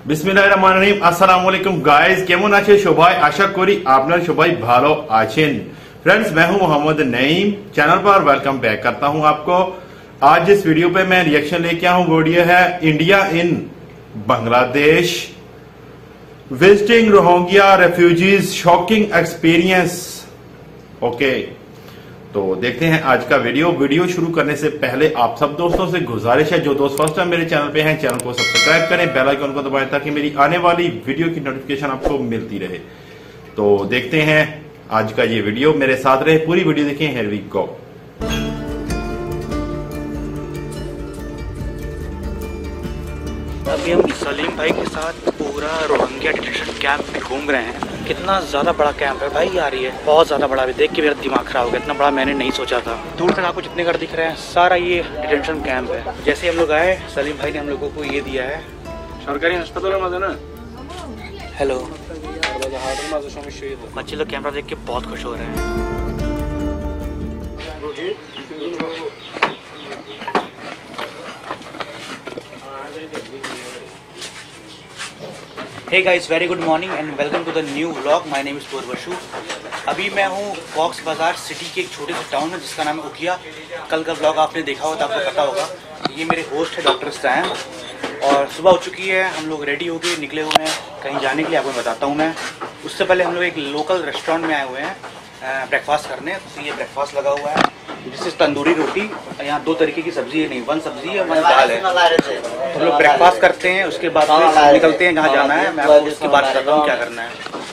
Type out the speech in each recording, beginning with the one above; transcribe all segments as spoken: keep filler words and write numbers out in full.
বিসমিল্লাহিররহমানিররহিম। আসসালামু अलैकुम गाइस, কেমন আছে সবাই? আশা করি আপনারা সবাই ভালো আছেন। फ्रेंड्स, मैं हूं मोहम्मद नईम, चैनल पर वेलकम बैक करता हूं आपको। आज इस वीडियो पे मैं रिएक्शन लेके आया हूं। वीडियो है India in Bangladesh, visiting Rohingya refugees, shocking experience. Okay, तो देखते हैं आज का वीडियो। वीडियो शुरू करने से पहले आप सब दोस्तों से गुजारिश है, जो दोस्त फर्स्ट टाइम मेरे चैनल पे हैं, चैनल को सब्सक्राइब करें, बेल आइकन को दबाएं ताकि मेरी आने वाली वीडियो की नोटिफिकेशन आपको मिलती रहे। तो देखते हैं आज का ये वीडियो, मेरे साथ रहे, पूरी वीडियो देखें। Here we go. अभी हम सलीम भाई के साथ पूरा रोहिंग्या डिटेंशन कैंप में घूम रहे हैं। कितना ज़्यादा बड़ा कैंप है भाई यार, ये बहुत ज़्यादा बड़ा। अभी देख के मेरा दिमाग खराब हो गया, इतना बड़ा मैंने नहीं सोचा था। दूर तक आपको जितने घर दिख रहे हैं सारा ये डिटेंशन कैंप है। जैसे हम लोग आए, सलीम भाई ने हम लोगों को ये दिया है सरकारी अस्पताल ना। हेलो, बच्चे लोग कैमरा देख के बहुत खुश हो रहे हैं। Hey guys, very good morning and welcome to the new vlog. My name is Purvashu. अभी मैं हूँ कॉक्स बाजार सिटी के एक छोटे से टाउन है जिसका नाम है उखिया। कल का व्लॉग आपने देखा हो तो आपको पता होगा। ये मेरे होस्ट है डॉक्टर सैम, और सुबह हो चुकी है, हम लोग रेडी हो गए, निकले हुए हैं कहीं जाने के लिए। आपको बताता हूँ मैं। उससे पहले हम लोग एक लोकल रेस्टोरेंट में आए हुए हैं ब्रेकफास्ट करने। तो ये ब्रेकफास्ट लगा हुआ है, जिससे तंदूरी रोटी, यहाँ दो तरीके की सब्जी है, नहीं वन सब्जी है वन दाल है। तो हम लोग ब्रेकफास्ट करते हैं, उसके बाद फिर निकलते हैं जहाँ जाना है। मैं आपको उसके बाद बताता हूँ क्या करना है।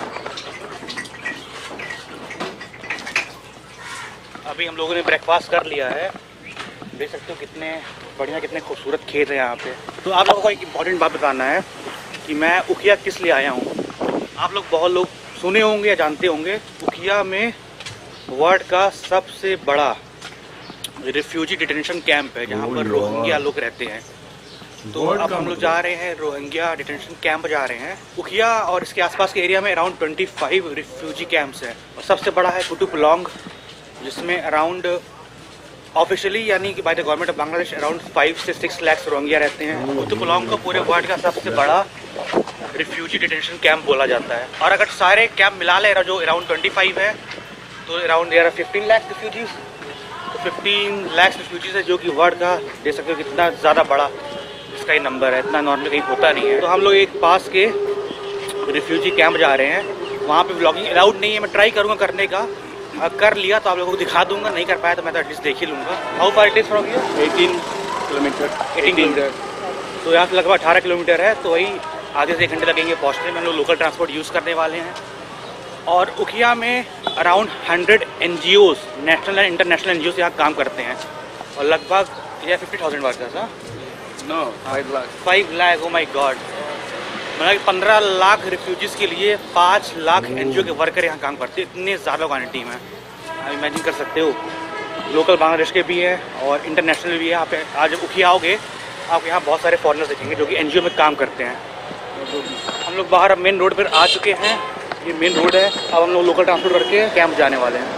अभी हम लोगों ने ब्रेकफास्ट कर लिया है, देख सकते हो कितने बढ़िया, कितने खूबसूरत खेत है यहाँ पे। तो आप लोगों को एक इम्पॉर्टेंट बात बताना है कि मैं उखिया किस लिए आया हूँ। आप लोग बहुत लोग सुने होंगे या जानते होंगे, उखिया में वर्ल्ड का सबसे बड़ा रिफ्यूजी डिटेंशन कैंप है जहाँ पर रोहिंग्या लोग रहते हैं। तो अब हम लोग जा रहे हैं रोहिंग्या डिटेंशन कैंप जा रहे हैं। उखिया और इसके आसपास के एरिया में अराउंड पच्चीस रिफ्यूजी कैंप्स हैं, और सबसे बड़ा है कुतुपलोंग, जिसमें अराउंड ऑफिशियली यानी कि by the government of Bangladesh around five से सिक्स लैक्स रोहिंग्या रहते हैं। कुतुपलोंग को पूरे वर्ल्ड का सबसे बड़ा रिफ्यूजी डिटेंशन कैंप बोला जाता है। और अगर सारे कैंप मिला ले जो अराउंड पच्चीस है, तो around there are fifteen lakhs refugees. तो फिफ्टीन लैक्स रिफ्यूजीज है, जो कि वर्ल्ड का देख सकते हो कितना ज़्यादा बड़ा इसका ही नंबर है। इतना नॉर्मली कहीं होता नहीं है। तो हम लोग एक पास के रिफ्यूजी कैंप जा रहे हैं। वहाँ पे व्लॉगिंग अलाउड नहीं है, मैं ट्राई करूँगा करने का। अगर कर लिया तो आप लोगों को दिखा दूंगा, नहीं कर पाया तो मैं तो एटलीस्ट देख ही लूँगा। How far it is from here? Eighteen kilometre. Eighteen kilometre तो यहाँ से लगभग अठारह किलोमीटर है। तो वही आगे से एक घंटे लगेंगे पहुँचने में। हम लोग लोकल ट्रांसपोर्ट यूज़ करने वाले हैं। और उखिया में around hundred N G Os, national and international N G Os यहाँ काम करते हैं। और लगभग ये फिफ्टी थाउजेंड वर्कर्स है। No, five lakh five lakh oh my God. मतलब पंद्रह लाख रिफ्यूजीज़ के लिए पाँच लाख एन जी ओ के वर्कर यहाँ काम करते हैं। इतने ज़्यादा क्वान्टिटी में आप इमेजिन कर सकते हो। लोकल बांग्लादेश के भी हैं और इंटरनेशनल भी है। आप आज जब उखिया आओगे, आप यहाँ बहुत सारे फॉरेनर्स देखेंगे जो कि एन जी ओ में काम करते हैं। हम लोग बाहर अब मेन रोड पर आ चुके हैं। ये मेन रोड है। अब हम लोग लोकल ट्रांसपोर्ट करके कैंप जाने वाले हैं।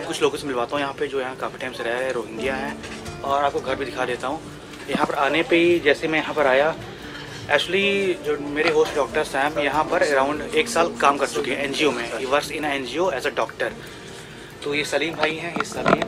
कुछ लोगों से मिलवाता हूँ यहाँ पे जो यहाँ काफ़ी टाइम से रह रहे हैं, रोहिंग्या हैं, और आपको घर भी दिखा देता हूँ। यहाँ पर आने पे ही जैसे मैं यहाँ पर आया, एक्चुअली जो मेरे होस्ट डॉक्टर सैम यहाँ पर अराउंड एक साल काम कर चुके हैं एनजीओ में। He works in NGO as a doctor. तो ये सलीम भाई हैं, ये सलीम,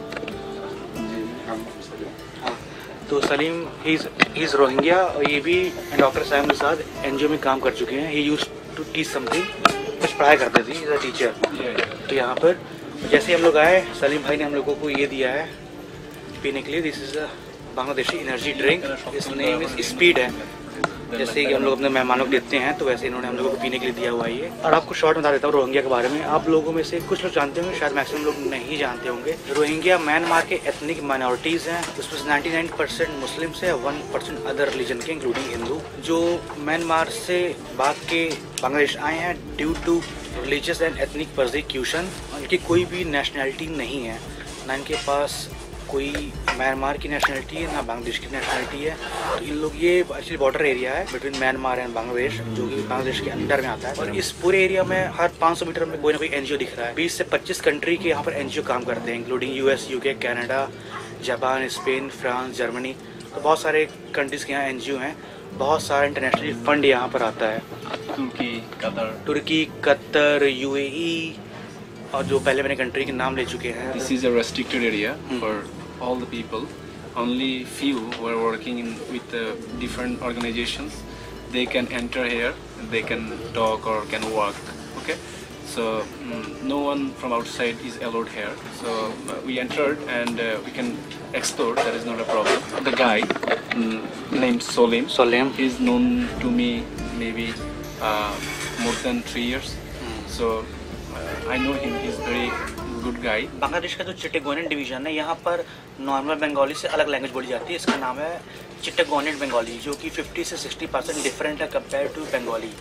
हाँ, तो सलीम ही इज़ रोहिंग्या, और ये भी डॉक्टर सैम के साथ एनजीओ में काम कर चुके हैं। He use to teach something, कुछ पढ़ाई करते थे, इज़ अ टीचर। तो यहाँ पर जैसे हम लोग आए, सलीम भाई ने हम लोगों को ये दिया है पीने के लिए। This is a Bangladeshi energy drink, its name is speed है। जैसे कि हम लोग अपने मेहमानों को देते हैं, तो वैसे इन्होंने हम लोगों को पीने के लिए दिया हुआ है ये। और आपको शॉर्ट बता देता हूँ रोहिंग्या के बारे में। आप लोगों में से कुछ लोग जानते होंगे, शायद मैक्सिमम लोग नहीं जानते होंगे। रोहिंग्या म्यांमार के एथनिक माइनॉरिटीज़ हैं। उसमें नाइन्टी नाइन परसेंट मुस्लिम से, वन परसेंट अदर रिलीजन के इंक्लूडिंग हिंदू, जो म्यांमार से भाग के बांग्लादेश आए हैं due to religious and ethnic persecution. उनकी कोई भी नेशनैलिटी नहीं है, ना इनके पास कोई म्यांमार की नेशनलिटी है ना बांग्लादेश की नेशनलिटी है। तो इन लोग, ये एक्चुअली बॉर्डर एरिया है बिटवीन म्यांमार एंड बांग्लादेश, जो कि बांग्लादेश के अंडर में आता है। और इस पूरे एरिया में हर पाँच सौ मीटर में कोई ना कोई एनजीओ दिख रहा है। बीस से पच्चीस कंट्री के यहाँ पर एनजीओ काम करते हैं, including US, UK, Canada, Japan, Spain, France, Germany. तो बहुत सारे कंट्रीज़ के यहाँ एनजीओ हैं। बहुत सारा इंटरनेशनल फंड यहाँ पर आता है, तुर्की, कतर, तुर्की, कतर, यूएई, और जो पहले मैंने कंट्री के नाम ले चुके हैं। This is a restricted area for all the people. Only few who are working in with uh, different organizations, they can enter here. They can talk or can work. Okay, so mm, no one from outside is allowed here. So uh, we entered and uh, we can explore. That is not a problem. The guy mm, named Solim. Solim. He is known to me maybe uh, more than three years. So uh, I know him. He's very good guy. Bangladesh का जो चिट्टगोनियन division है, यहाँ पर normal Bengali से अलग language बोली जाती है। इसका नाम है चिट्टगोनियन बंगाली, जो कि पचास से साठ परसेंट डिफरेंट है कंपेयर टू बंगाली।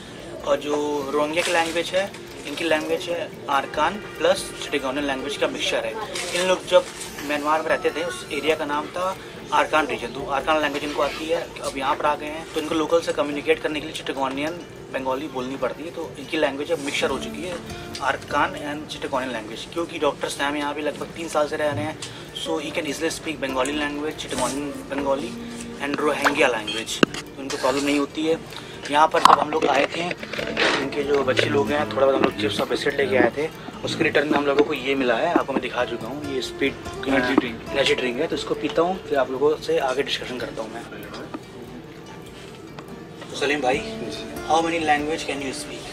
और जो रोहिंग्या की लैंग्वेज है, इनकी लैंग्वेज है आरकान प्लस चिट्टगोनियन लैंग्वेज का मिक्सचर है। इन लोग जब म्यांमार में रहते थे, उस एरिया का नाम था आरकान रीजन। तो आरकान लैंग्वेज इनको आती है। अब यहाँ पर आ गए हैं तो इनको लोकल से कम्युनिकेट करने के लिए चिट्टगोनियन बंगाली बोलनी पड़ती है। तो इनकी लैंग्वेज अब मिक्सचर हो चुकी है, आरकान एंड चिट्टगोनियन लैंग्वेज। क्योंकि डॉक्टर सैम यहाँ पे लगभग तीन साल से रह रहे हैं, so he can easily speak Bengali language, Chittagonian Bengali and Rohingya language. तो इनको प्रॉब्लम नहीं होती है। यहाँ पर जब हम लोग आए थे, इनके जो बच्चे लोग हैं, थोड़ा बहुत हम लोग चिप्स और बिस्किट लेके आए थे। उसके रिटर्न में हम लोगों को ये मिला है, आपको मैं दिखा चुका हूँ। ये speed energy drink energy drink है। तो इसको पीता हूँ, फिर आप लोगों से आगे डिस्कशन करता हूँ मैं। सलीम भाई, how many language can you speak?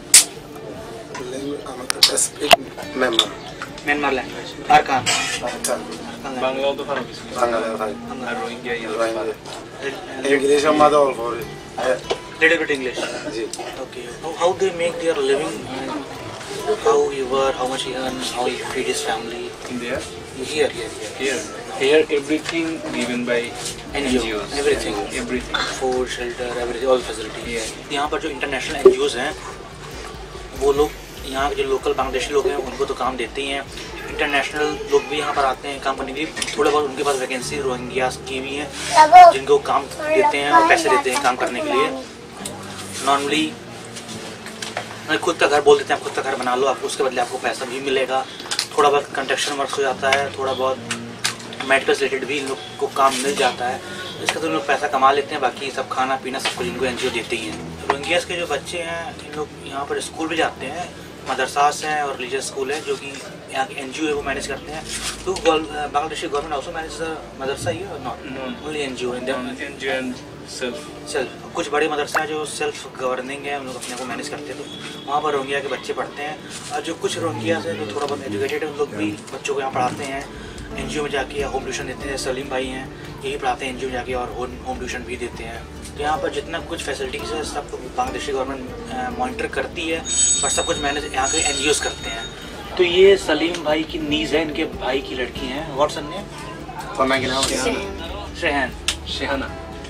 Myanmar language, Arakan, Bangla तो फारो किसी बांग्ला रोहिंग्या ये इंग्लिश हम माता और फॉर little bit English. जी। Okay. How, how they make their living? And how you work? How much he earn? How he feed his family? in there. Here, here, here. Here, here everything given by N G Os. Everything. Everything. Food, shelter, everything, all facilities. Yeah. यहाँ पर जो international N G Os हैं, वो लोग यहाँ के जो local Bangladeshi लोग हैं उनको तो काम देते ही हैं। इंटरनेशनल लोग भी यहाँ पर आते हैं काम करने के लिए। थोड़ा बहुत उनके पास वैकेंसी रोहिंग्यास की भी हैं, जिनको काम देते हैं और पैसे देते हैं काम करने के लिए। नॉर्मली खुद का घर बोल देते हैं, आप खुद का घर बना लो, आपको उसके बदले आपको पैसा भी मिलेगा। थोड़ा बहुत कंस्ट्रक्शन वर्क हो जाता है, थोड़ा बहुत मेडिकल रिलेटेड भी इन लोग को काम मिल जाता है। इसका तो लोग पैसा कमा लेते हैं, बाकी सब खाना पीना सब कुछ इनको एनजीओ देते ही हैं। रोहिंग्यास के जो बच्चे हैं, इन लोग यहाँ पर स्कूल भी जाते हैं, मदरसास हैं और रिलीजियस स्कूल है, जो कि यहाँ के एनजीओ है वो मैनेज करते हैं। तो Bangladeshi government also manage madrasa ही है और not only NGO in NGO and self self. कुछ बड़े मदरसा है जो सेल्फ गवर्निंग है, हम लोग अपने को मैनेज करते हैं। तो वहाँ पर रोहिंग्या के बच्चे पढ़ते हैं। और जो कुछ रोहिंग्या से जो थोड़ा बहुत एजुकेटेड है, उन लोग भी बच्चों को यहाँ पढ़ाते हैं, एनजीओ में जाके या होम ट्यूशन देते हैं। सलीम भाई हैं, यही पढ़ाते हैं एनजीओ में जाके, और होम ट्यूशन भी देते हैं। तो यहाँ पर जितना कुछ फैसिलिटीज़ है सब बांग्लादेशी गवर्नमेंट मॉनिटर करती है, और सब कुछ मैनेज यहाँ के एनजीओज करते हैं। तो ये सलीम भाई की नीज़ है, इनके भाई की लड़की हैं। What's her name? Shehan. Shehana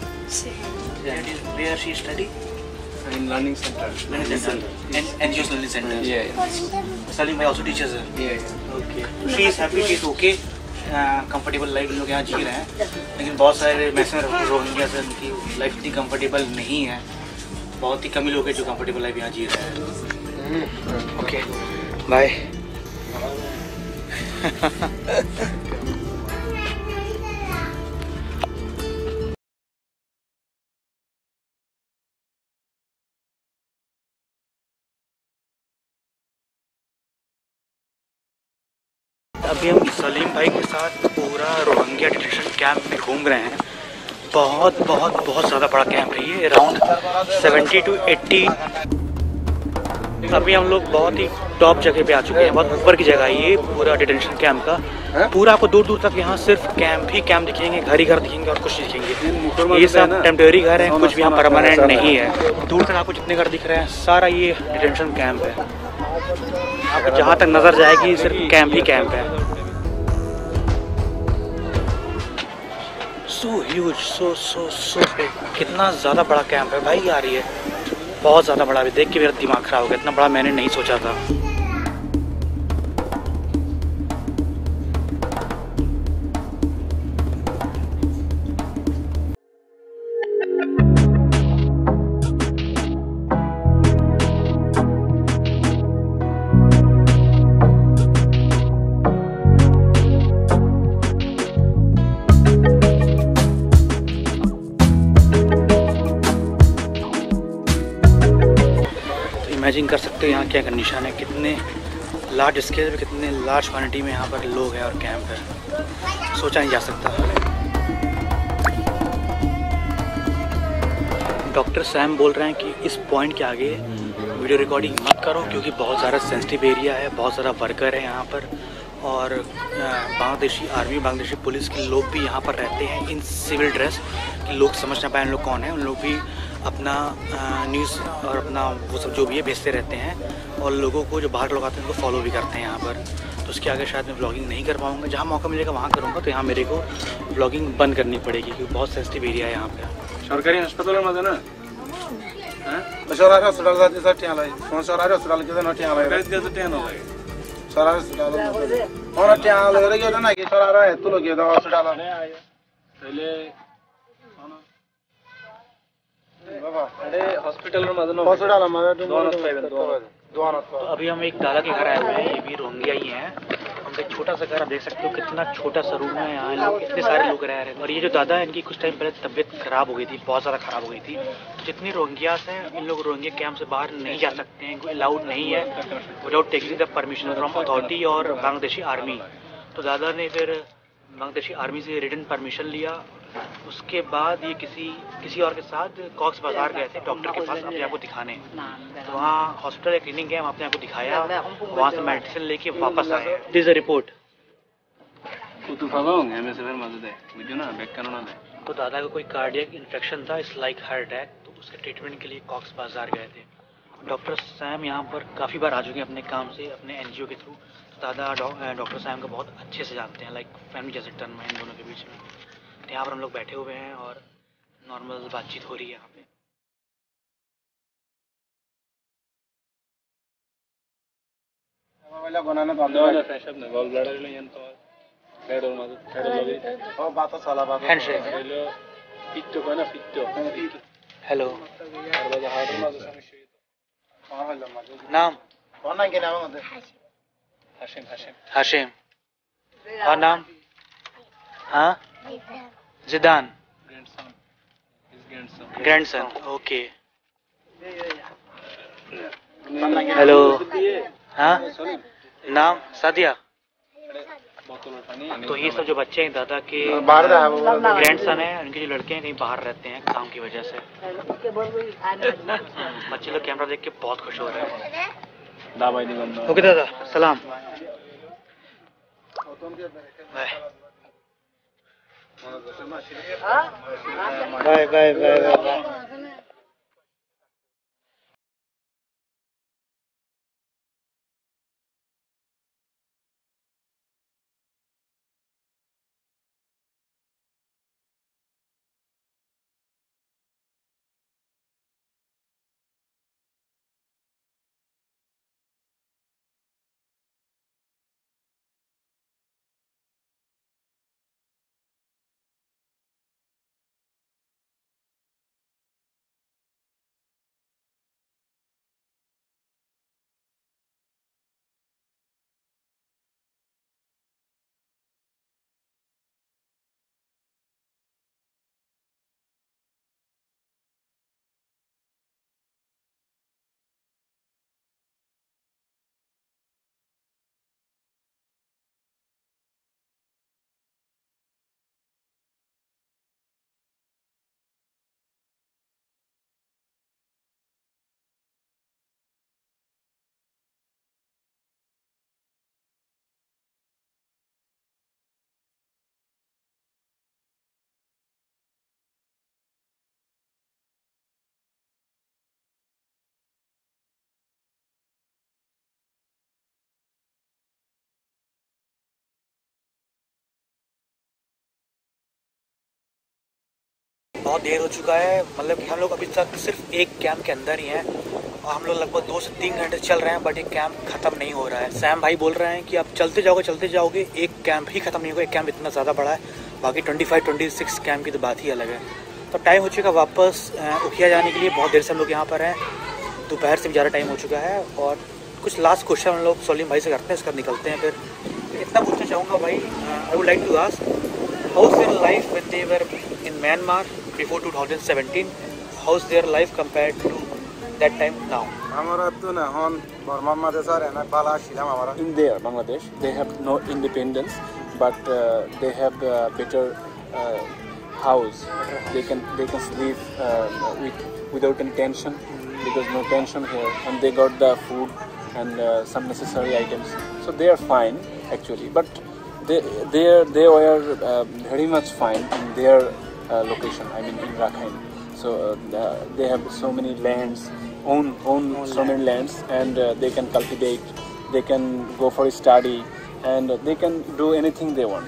Where she study? in learning center. Learning center. And N G O's learning center. Yeah, yeah. Salim bhai also teaches her. Yeah, yeah. Okay. She is happy. She is okay. Comfortable life लोग यहाँ जी रहे हैं, लेकिन बहुत सारे maximum Rohingya से उनकी लाइफ इतनी कंफर्टेबल नहीं है। बहुत ही कम ही लोग हैं जो कंफर्टेबल लाइफ यहाँ जी रहे हैं। Okay bye. अभी हम सलीम भाई के साथ पूरा रोहिंग्या डिटेंशन कैंप में घूम रहे हैं। बहुत बहुत बहुत ज़्यादा बड़ा कैंप है ये, अराउंड सेवेंटी टू एट्टी। अभी हम लोग बहुत ही टॉप जगह पे आ चुके हैं, बहुत ऊपर की जगह है ये पूरा डिटेंशन कैंप का। पूरा आपको दूर दूर तक यहाँ सिर्फ कैंप ही कैंप दिखेंगे, घर ही घर दिखेंगे और कुछ नहीं दिखेंगे। ये सब टेम्परेरी घर हैं, कुछ भी यहाँ परमानेंट नहीं है। दूर तक आपको जितने घर दिख रहे हैं सारा ये डिटेंशन कैंप है। आपको जहाँ तक नज़र जाएगी सिर्फ कैंप ही कैंप है। सो ह्यूज, सो सो सो कितना ज़्यादा बड़ा कैंप है भाई यार, ये बहुत ज़्यादा बड़ा। अभी देख के मेरा दिमाग ख़राब हो गया, इतना बड़ा मैंने नहीं सोचा था। इमेजिन कर सकते हो यहाँ क्या कंडीशन है, कितने लार्ज स्केल पे, कितने लार्ज क्वांटिटी में यहाँ पर लोग हैं और कैंप है, सोचा नहीं जा सकता। डॉक्टर सैम बोल रहे हैं कि इस पॉइंट के आगे वीडियो रिकॉर्डिंग मत करो क्योंकि बहुत ज़्यादा सेंसिटिव एरिया है, बहुत ज़्यादा वर्कर है यहाँ पर, और बांग्लादेशी आर्मी, बांग्लादेशी पुलिस के लोग भी यहाँ पर रहते हैं इन सिविल ड्रेस कि लोग समझ ना पाए उन लोग कौन है। उन लोग भी अपना न्यूज़ और अपना वो सब जो भी है भेजते रहते हैं और लोगों को, जो बाहर लोग आते हैं उनको फॉलो भी करते हैं यहाँ पर। तो उसके आगे शायद मैं व्लॉगिंग नहीं कर पाऊँगा, जहाँ मौका मिलेगा वहाँ करूँगा। तो यहाँ मेरे को व्लॉगिंग बंद करनी पड़ेगी क्योंकि बहुत सेंसिटिव एरिया है यहाँ पे। सरकारी अस्पताल में ना सरकारी अस्पताल जाते सर टिया लगे फोन सरकारी अस्पताल के ना टिया लगे कैसे कैसे टिया ना लगे सरकारी अस्पताल और टिया लगे के ना कि सरकारी है तो लोग ये दवा अस्पताल पहले बाबा अरे हॉस्पिटल में मदन हॉस्पिटल में दोनों पाइबन दोनों दोनों तो अभी हम एक दादा के घर आए हुए हैं, ये भी रोहिंग्या ही हैं। हम एक छोटा सा घर, आप देख सकते हो कितना छोटा सा रूम है, यहाँ लोग इतने सारे लोग रह रहे हैं। और ये जो दादा है इनकी कुछ टाइम पहले तबीयत खराब हो गई थी, बहुत ज़्यादा खराब हो गई थी। तो जितने रोहिंग्यास हैं इन लोग रोहिंग्या कैंप से बाहर नहीं जा सकते हैं, कोई अलाउड नहीं है without taking the permission from authority और बांग्लादेशी आर्मी। तो दादा ने फिर बांग्लादेशी आर्मी से रिटन परमिशन लिया। उसके बाद ये किसी किसी और के साथ कॉक्स बाजार गए थे डॉक्टर के पास अपने आप को दिखाने। तो वहाँ हॉस्पिटल क्लिनिक गए, वहाँ अपने आप को दिखाया, वहाँ से मेडिसिन लेके वापस आए। दिस अ रिपोर्ट तो दादा को कोई कार्डियक इन्फेक्शन था, इस लाइक हार्ट अटैक, तो उसके ट्रीटमेंट के लिए कॉक्स बाजार गए थे। डॉक्टर सैम यहाँ पर काफ़ी बार आ चुके हैं अपने काम से, अपने एनजीओ के थ्रू। तो दादा डॉक्टर सैम को बहुत अच्छे से जानते हैं, लाइक फैमिली जैसे टर्म है इन दोनों के बीच में। तो यहाँ पर हम लोग बैठे हुए हैं और नॉर्मल बातचीत हो रही है यहाँ पे। वाला बनाना तो No, no, fresh up na. Gall bladder le yan to. Head or mother, head or lobby. और बात साला बात handshake. Hello. Pitto ka na, pitto. Hello, Arba da heart or mother samishyo ito. कौन है लम्बा नाम कौन है के नाम है Hashim, Hashim. हाशिम, और नाम हाँ Zidan, Grandson. His grandson. Grandson, okay. Hello, हाँ नाम सादिया। Bottle or pani. तो ये सब जो बच्चे हैं दादा के बाहर दा है वो ग्रैंडसन है, उनके जो लड़के हैं कहीं बाहर रहते हैं काम की वजह से। बच्चे लोग कैमरा देख के बहुत खुश हो रहे हैं। Da by the one. Okay दादा, सलाम, bye bye bye bye bye. बहुत देर हो चुका है, मतलब कि हम लोग अभी तक सिर्फ एक कैंप के अंदर ही हैं और हम लोग लगभग दो से तीन घंटे चल रहे हैं, बट एक कैंप ख़त्म नहीं हो रहा है। सैम भाई बोल रहे हैं कि आप चलते जाओगे चलते जाओगे, एक कैंप ही ख़त्म नहीं होगा। एक कैंप इतना ज़्यादा बड़ा है, बाकी twenty five twenty six camp की तो बात ही अलग है। तो टाइम हो चुका वापस उखिया जाने के लिए, बहुत देर से हम लोग यहाँ पर हैं, दोपहर से भी ज़्यादा टाइम हो चुका है। और कुछ लास्ट क्वेश्चन हम लोग सलीम भाई से करते हैं, इसका निकलते हैं। फिर इतना पूछना चाहूँगा भाई, I would like to ask how is their life when they were in Myanmar before two thousand seventeen, how is their life compared to that time now? আমরা তো না হন বর্মার মাঝে স্যার এনে পালা ছিলাম আমরা। In there, Bangladesh, they have no independence, but uh, they have uh, better uh, house. They can they can sleep uh, with without any tension, because no tension here, and they got the food and uh, some necessary items. So they are fine actually, but they they are, they were uh, very much fine in their uh, location. I mean in Rakhine. So uh, they have so many lands. own own so many lands, and uh, they can cultivate, they can go for study, and uh, they can do anything they want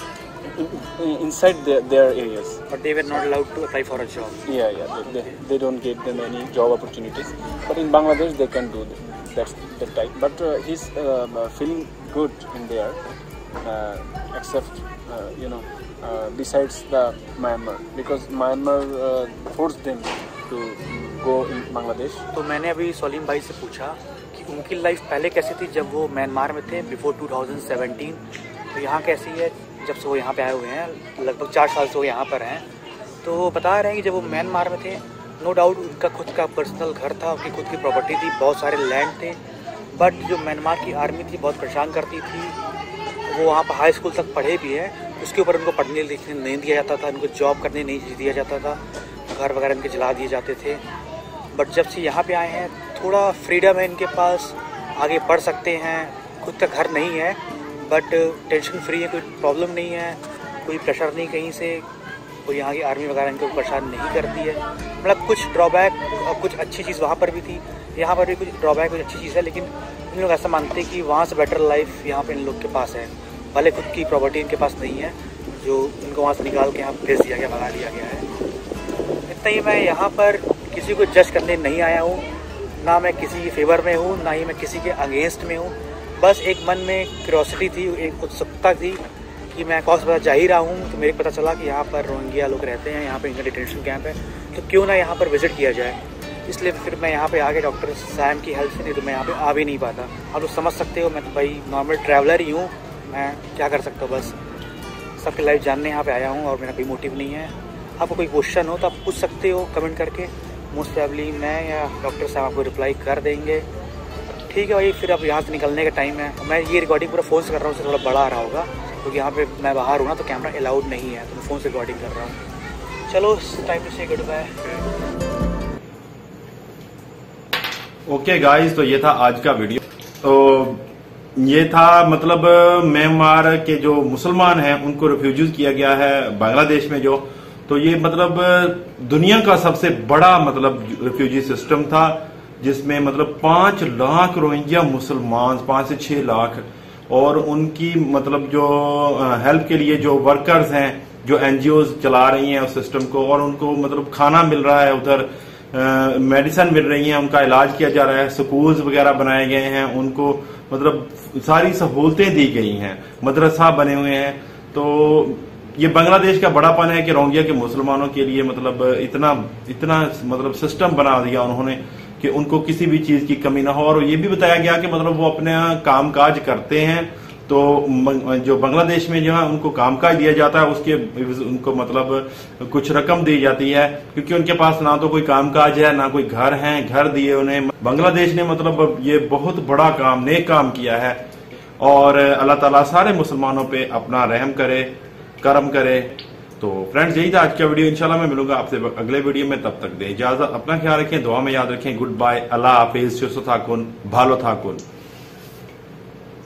in, in, inside their, their areas. But they were not allowed to apply for a job. Yeah, yeah, they, they, they don't get them any job opportunities. But in Bangladesh they can do that. That's that type. But uh, he's uh, feeling good in there, uh, except uh, you know uh, besides the Myanmar, because Myanmar uh, forced them to go in Bangladesh. तो मैंने अभी सलीम भाई से पूछा कि उनकी life पहले कैसी थी जब वो म्यांमार में थे बिफोर टू थाउजेंड सेवेंटीन, तो यहाँ कैसी है जब से वो यहाँ पे आए हुए हैं, लगभग चार साल से वो यहाँ पर हैं। तो वो बता रहे हैं कि जब वो म्यांमार में थे, नो डाउट उनका खुद का पर्सनल घर था, उनकी खुद की प्रॉपर्टी थी, बहुत सारे लैंड थे, बट जो म्यांमार की आर्मी थी बहुत परेशान करती थी। वो वहाँ पर हाई स्कूल तक पढ़े भी हैं, उसके ऊपर उनको पढ़ने लिखने नहीं दिया जाता था, उनको जॉब करने नहीं दिया जाता था, घर वगैरह इनके जला दिए जाते थे। बट जब से यहाँ पे आए हैं थोड़ा फ्रीडम है इनके पास, आगे बढ़ सकते हैं, खुद का घर नहीं है बट टेंशन फ्री है, कोई प्रॉब्लम नहीं है, कोई प्रेशर नहीं कहीं से, कोई यहाँ की आर्मी वगैरह इनको परेशान नहीं करती है। मतलब कुछ ड्रॉबैक और कुछ अच्छी चीज़ वहाँ पर भी थी, यहाँ पर भी कुछ ड्रॉबैक कुछ अच्छी चीज़ है, लेकिन इन लोग ऐसा मानते हैं कि वहाँ से बेटर लाइफ यहाँ पे इन लोग के पास है। भले खुद की प्रॉपर्टी इनके पास नहीं है, जो इनको वहाँ से निकाल के यहाँ भेज दिया गया, भगा दिया गया है। इतना ही, मैं यहाँ पर किसी को जज करने नहीं आया हूँ, ना मैं किसी के फेवर में हूँ, ना ही मैं किसी के अगेंस्ट में हूँ। बस एक मन में क्यूरियोसिटी थी, एक उत्सुकता थी कि मैं कौन सा जा ही रहा हूँ, तो मेरे को पता चला कि यहाँ पर रोहिंग्या लोग रहते हैं, यहाँ पर इनका डिटेंशन कैंप है, तो क्यों ना यहाँ पर विजिट किया जाए। इसलिए फिर मैं यहाँ पे आके डॉक्टर सैम की हेल्प से, नहीं तो मैं यहाँ पे आ भी नहीं पाता। आप लोग समझ सकते हो, मैं तो भाई नॉर्मल ट्रैवलर ही हूँ, मैं क्या कर सकता हूँ, बस सबकी लाइफ जानने यहाँ पे आया हूँ और मेरा कोई मोटिव नहीं है। आपको कोई क्वेश्चन हो तो आप पूछ सकते हो कमेंट करके, मोस्ट प्रोबेबली मैं या डॉक्टर साहब आपको रिप्लाई कर देंगे। ठीक है भाई, फिर अब यहाँ से निकलने का टाइम है। मैं ये रिकॉर्डिंग पूरा फ़ोन से कर रहा हूँ, उससे थोड़ा बड़ा आ रहा होगा क्योंकि यहाँ पे मैं बाहर हूँ ना, तो कैमरा अलाउड नहीं है, तो मैं फ़ोन से रिकॉर्डिंग कर रहा हूँ। चलो, time to say good bye. Okay guys, तो ये था आज का वीडियो। तो ये था मतलब म्यांमार के जो मुसलमान हैं उनको रिफ्यूजीज किया गया है बांग्लादेश में जो, तो ये मतलब दुनिया का सबसे बड़ा मतलब रिफ्यूजी सिस्टम था, जिसमें मतलब पांच लाख रोहिंग्या मुसलमान, पांच से छह लाख, और उनकी मतलब जो हेल्प के लिए जो वर्कर्स हैं, जो एनजीओज चला रही हैं उस सिस्टम को, और उनको मतलब खाना मिल रहा है उधर, मेडिसिन मिल रही है, उनका इलाज किया जा रहा है, स्कूल्स वगैरह बनाए गए हैं, उनको मतलब सारी सहूलतें दी गई हैं, मदरसा बने हुए हैं। तो ये बांग्लादेश का बड़ापन है कि रोहिंग्या के मुसलमानों के लिए मतलब इतना इतना मतलब सिस्टम बना दिया उन्होंने कि उनको किसी भी चीज की कमी ना हो। और ये भी बताया गया कि मतलब वो अपने काम काज करते हैं, तो जो बांग्लादेश में जो है उनको कामकाज दिया जाता है, उसके उनको मतलब कुछ रकम दी जाती है, क्योंकि उनके पास ना तो कोई कामकाज है, ना कोई घर है, घर दिए उन्हें। बांग्लादेश ने मतलब ये बहुत बड़ा काम, नेक काम किया है, और अल्लाह ताला सारे मुसलमानों पे अपना रहम करे, करम करे। तो फ्रेंड्स, यही था आज का वीडियो। इंशाल्लाह मैं मिलूंगा आपसे अगले वीडियो में, तब तक दें इजाजत, अपना ख्याल रखें, दुआ में याद रखें। गुड बाय, अल्लाह हाफिज, सुस्त थाकुन, भालो थाकुन।